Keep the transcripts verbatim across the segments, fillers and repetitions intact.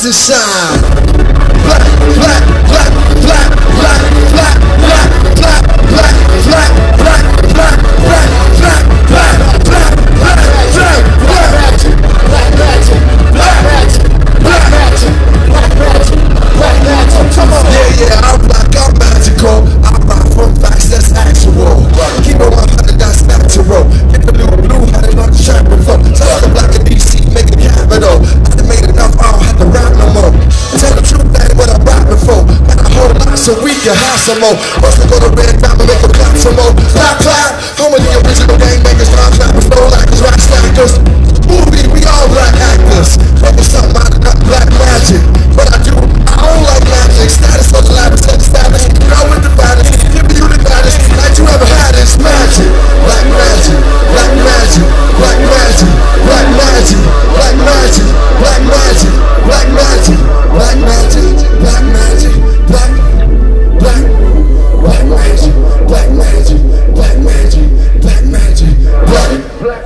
and shine. Black, black, black, black, black, black, black, black, black, black, black, black, black, black, black, black, black, black, black magic, black magic, black magic, black magic, black magic, black magic. Come on. Yeah, yeah, I'm black, I'm magical. I rock from facts, that's actual. Keep on my hundred, that's natural. Get the blue, blue, hundred on the track before. Tell the black and D C, make it capital. I done made enough, I don't have to rap no more. Tell the truth, that ain't what I'm rapping for. Got a whole lot so we can have some more. Must go to red diamond, make a clap some more. Clap, clap. Home of the original gangbangers, rhyme slappers, flow lackers, rock stackers. Movie, we all black actors. Making something out of that black magic. But I do, I don't like magic. Status on the lavish, set the status. Know with the baddest, give me you the baddest. Like you ever had is magic. Black magic, black magic, black magic, black magic, black magic, black magic, black magic, black magic, black magic, black, black, black magic, black magic, black magic, black magic, black, black.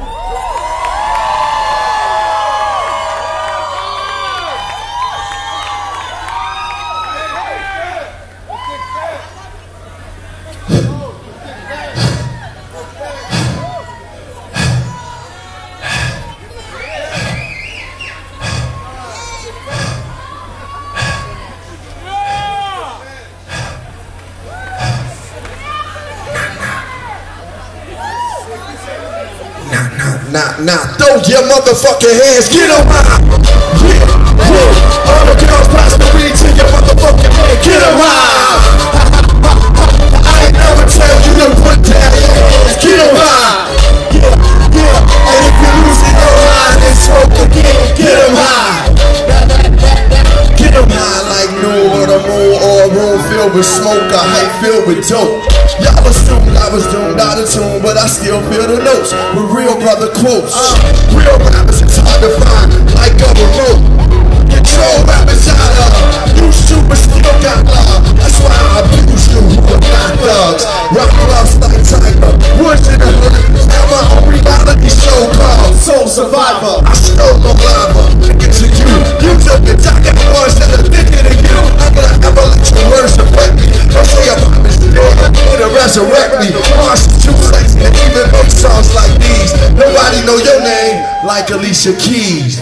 Nah, nah, throw your motherfucking hands, get them high. Yeah, yeah. All the girls pass the weed to your motherfucking hand, get them high. I ain't never tell you to put down your hands, get them high. Yeah, yeah. And if you're losing your mind and smoke again, get them high. Get them high like noon or the moon or a room filled with smoke, a height filled with dope. Y'all assumed I was doomed out of tune, but I still feel the notes with real brother quotes. Uh, real rappers, it's hard to find, like a remote. Control rappers out of you, super still got love. That's why I abuse you, the black thugs. Rock gloves like Tiger, woods in the hood. Now my own reality show called Soul Survivor. I stole my lava, thinking to you. You took the talk at once that are thinking of you. How could I ever let your words affect me? Don't say about me, it'll resurrect me. March too sexy and even make songs like these. Nobody know your name like Alicia Keys.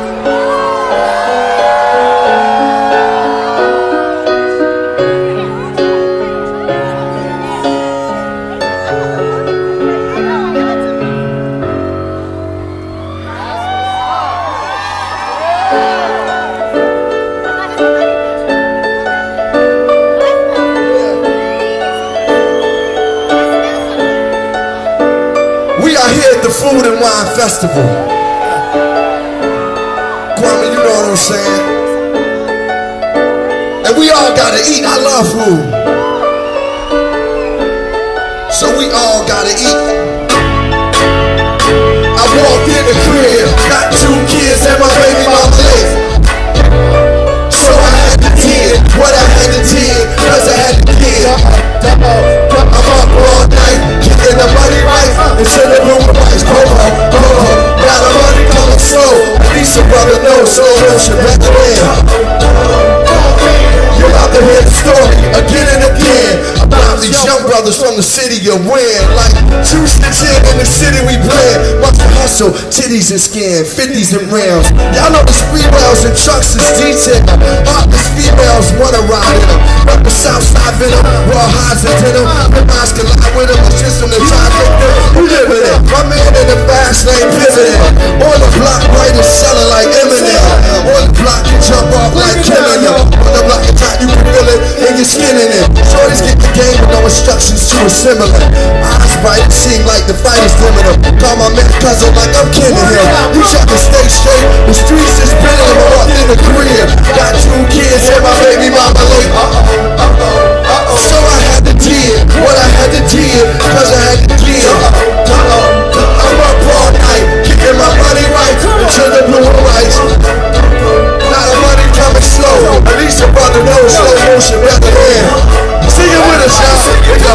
Here at the Food and Wine Festival. Kwame, you know what I'm saying? And we all gotta eat. I love food. So we all gotta eat. I walked in the crib, got two kids and my baby mama late. So I had to did what I had to did, cause I had to did. I'm up all night, getting the money right, until the room rights, go home, go home. Now the money coming slow, at least a brother knows slow motion better than. You're about to hear the story again and again about these young brothers from the city of Win. Like two stitches in the city we play. Must hustle, titties and skin, fifties and rims. Y'all know the speedwells and trucks is detailed. Heartless females wanna ride in them. Rep the Southside venom, raw hides and denim. The minds collide with them, it's just on the trifecta. Who live in it? My man in the fast lane pivoting. On the block, right and selling like Eminem. On the block, you jump off like Eminem. On the block, you can feel it in your skin in it. Shorties get the game with no instructions to assimilate. Eyes bright, seem like the fight is dimming them. Call my man cousin like I'm kidding him. You try to stay straight, the streets is spinning him. I walked in the crib, got two kids and my baby mama late. Uh-oh, uh-oh, uh-oh. So I had to did what I had to did, cause I had to did. Uh-oh, uh-oh. I'm up all night, keeping my money right until the blue and white. Now the money coming slow, at least your brother knows slow motion better than. Sing it with us, y'all.